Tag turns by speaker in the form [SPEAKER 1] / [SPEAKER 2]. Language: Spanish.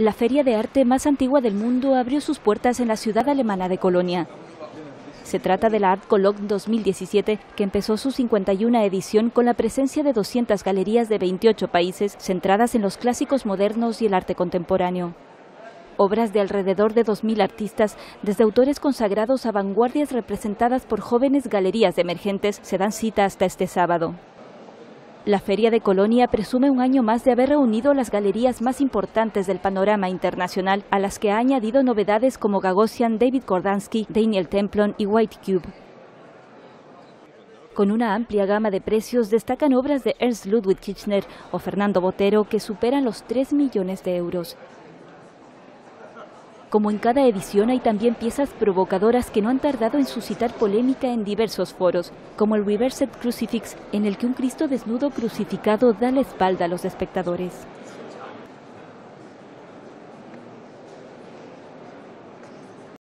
[SPEAKER 1] La feria de arte más antigua del mundo abrió sus puertas en la ciudad alemana de Colonia. Se trata de la Art Cologne 2017, que empezó su 51ª edición con la presencia de 200 galerías de 28 países, centradas en los clásicos modernos y el arte contemporáneo. Obras de alrededor de 2000 artistas, desde autores consagrados a vanguardias representadas por jóvenes galerías emergentes, se dan cita hasta este sábado. La Feria de Colonia presume un año más de haber reunido las galerías más importantes del panorama internacional, a las que ha añadido novedades como Gagosian, David Kordansky, Daniel Templon y White Cube. Con una amplia gama de precios destacan obras de Ernst Ludwig Kirchner o Fernando Botero que superan los 3 millones de euros. Como en cada edición, hay también piezas provocadoras que no han tardado en suscitar polémica en diversos foros, como el Reversed Crucifix, en el que un Cristo desnudo crucificado da la espalda a los espectadores.